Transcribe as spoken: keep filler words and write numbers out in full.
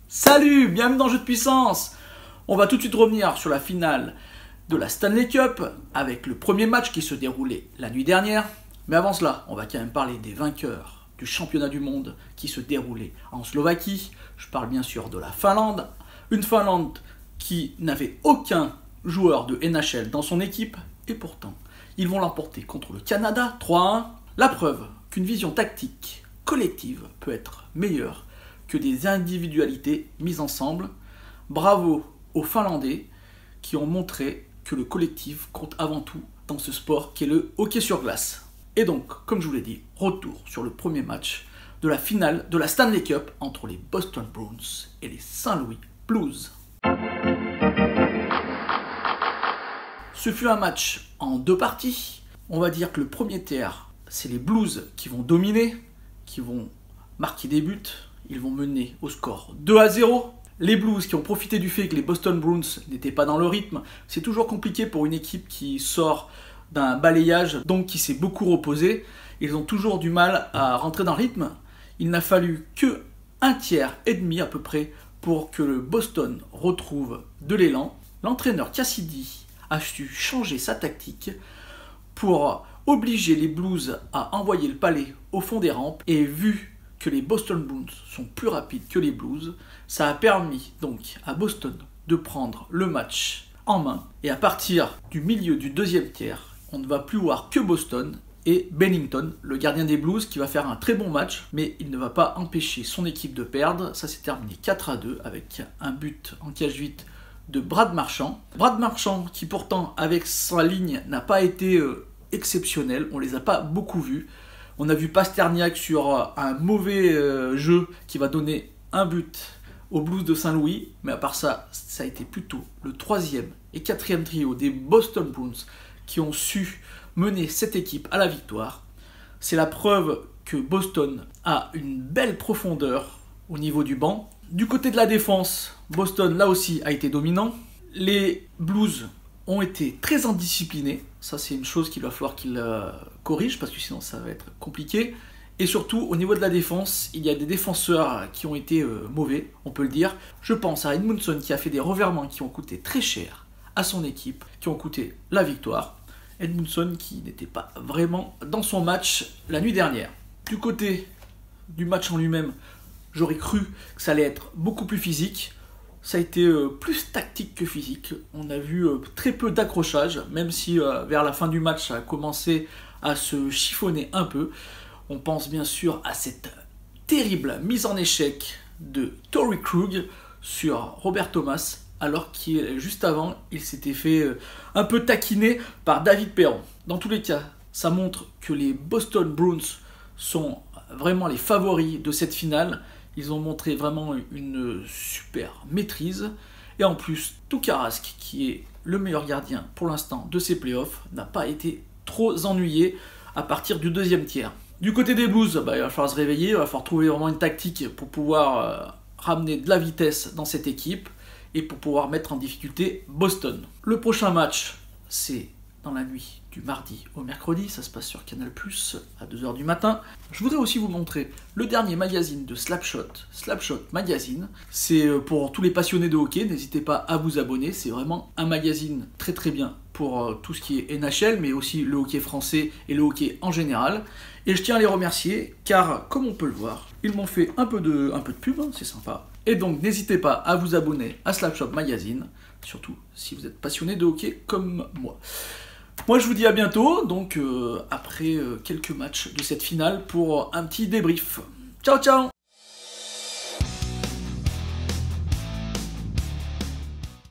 Salut, bienvenue dans Jeu de puissance. On va tout de suite revenir sur la finale de la Stanley Cup avec le premier match qui se déroulait la nuit dernière. Mais avant cela, on va quand même parler des vainqueurs du championnat du monde qui se déroulait en Slovaquie. Je parle bien sûr de la Finlande. Une Finlande qui n'avait aucun joueur de N H L dans son équipe. Et pourtant, ils vont l'emporter contre le Canada trois à un. La preuve qu'une vision tactique collective peut être meilleure que des individualités mises ensemble. Bravo aux Finlandais qui ont montré que le collectif compte avant tout dans ce sport qui est le hockey sur glace. Et donc, comme je vous l'ai dit, retour sur le premier match de la finale de la Stanley Cup entre les Boston Bruins et les Saint-Louis Blues. Ce fut un match en deux parties. On va dire que le premier tiers, c'est les Blues qui vont dominer, qui vont marquer des buts. Ils vont mener au score deux à zéro. Les Blues qui ont profité du fait que les Boston Bruins n'étaient pas dans le rythme. C'est toujours compliqué pour une équipe qui sort d'un balayage, donc qui s'est beaucoup reposée. Ils ont toujours du mal à rentrer dans le rythme. Il n'a fallu que un tiers et demi à peu près pour que le Boston retrouve de l'élan. L'entraîneur Cassidy a su changer sa tactique pour obliger les Blues à envoyer le palais au fond des rampes. Et vu que les Boston Bruins sont plus rapides que les Blues, ça a permis donc à Boston de prendre le match en main. Et à partir du milieu du deuxième tiers, on ne va plus voir que Boston et Bennington, le gardien des Blues, qui va faire un très bon match, mais il ne va pas empêcher son équipe de perdre. Ça s'est terminé quatre à deux avec un but en cage huit de Brad Marchand. Brad Marchand qui pourtant avec sa ligne n'a pas été euh, exceptionnel, on les a pas beaucoup vus. On a vu Pasterniak sur un mauvais euh, jeu qui va donner un but aux Blues de Saint-Louis. Mais à part ça, ça a été plutôt le troisième et quatrième trio des Boston Bruins qui ont su mener cette équipe à la victoire. C'est la preuve que Boston a une belle profondeur au niveau du banc. Du côté de la défense, Boston là aussi a été dominant. Les Blues ont été très indisciplinés. Ça, c'est une chose qu'il va falloir qu'ils euh, corrigent parce que sinon ça va être compliqué. Et surtout, au niveau de la défense, il y a des défenseurs qui ont été euh, mauvais, on peut le dire. Je pense à Edmundson qui a fait des revirements qui ont coûté très cher à son équipe, qui ont coûté la victoire. Edmundson qui n'était pas vraiment dans son match la nuit dernière. Du côté du match en lui-même, j'aurais cru que ça allait être beaucoup plus physique. Ça a été euh, plus tactique que physique. On a vu euh, très peu d'accrochage, même si euh, vers la fin du match, ça a commencé à se chiffonner un peu. On pense bien sûr à cette terrible mise en échec de Torrey Krug sur Robert Thomas, alors qu'il, juste avant, il s'était fait euh, un peu taquiner par David Perron. Dans tous les cas, ça montre que les Boston Bruins sont vraiment les favoris de cette finale. Ils ont montré vraiment une super maîtrise. Et en plus, Tuukka Rask, qui est le meilleur gardien pour l'instant de ces playoffs, n'a pas été trop ennuyé à partir du deuxième tiers. Du côté des Blues, bah, il va falloir se réveiller, il va falloir trouver vraiment une tactique pour pouvoir euh, ramener de la vitesse dans cette équipe et pour pouvoir mettre en difficulté Boston. Le prochain match, c'est dans la nuit du mardi au mercredi, ça se passe sur Canal plus, à deux heures du matin. Je voudrais aussi vous montrer le dernier magazine de Slapshot, Slapshot Magazine. C'est pour tous les passionnés de hockey, n'hésitez pas à vous abonner, c'est vraiment un magazine très très bien pour tout ce qui est N H L, mais aussi le hockey français et le hockey en général. Et je tiens à les remercier, car comme on peut le voir, ils m'ont fait un peu de, un peu de pub, hein, c'est sympa. Et donc n'hésitez pas à vous abonner à Slapshot Magazine, surtout si vous êtes passionné de hockey comme moi. Moi je vous dis à bientôt, donc euh, après euh, quelques matchs de cette finale pour un petit débrief. Ciao ciao!